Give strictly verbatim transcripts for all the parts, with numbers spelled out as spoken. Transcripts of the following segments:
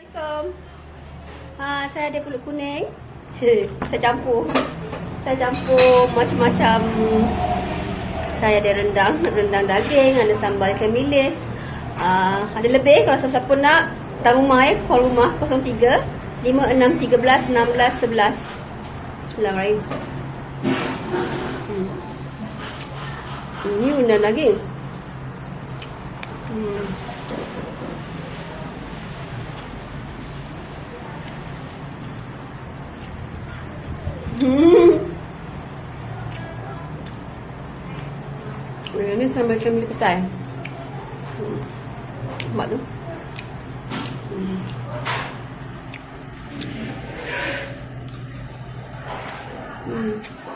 Assalamualaikum. Ha, saya ada kulit kuning. Saya campur. Saya campur macam-macam. Saya ada rendang, rendang daging, ada sambal ikan bilis. Uh, ada lebih kalau siapa-siapa nak, datang rumah ya, call rumah kosong tiga lima enam tiga belas enam belas sebelas. Bismillahirrahmanirrahim. Hmm. Ini rendang daging. Hmm. Hmm. Ini sambal ikan bilis petai. Hmm. Nampak tu. Hmm. Hmm.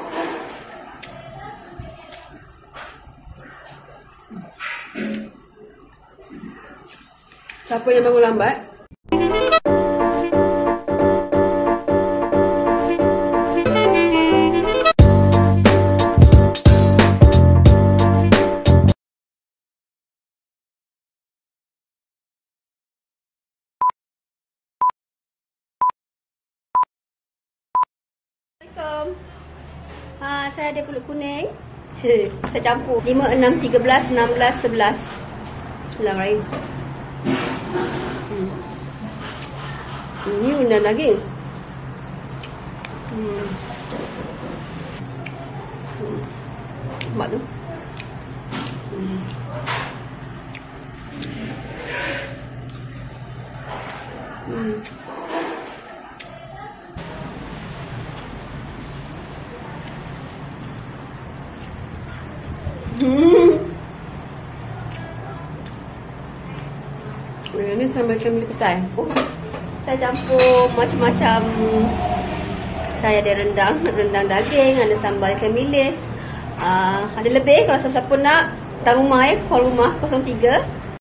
Siapa yang bangun lambat? Assalamualaikum. Ha, saya ada kulit kuning. Saya campur lima enam tiga belas enam belas sebelas. Bismillahirrahmanirrahim. Hmm. Ini rendang daging. Hmm. Hmm. Nampak tu. Hmm. Hmm. Hmm. Ini sambal ikan bilis petai. Oh, saya campur macam-macam. Saya ada rendang, rendang daging, ada sambal ikan bilis. Uh, ada lebih kalau siapa-siapa nak, datang rumah ya, call rumah kosong tiga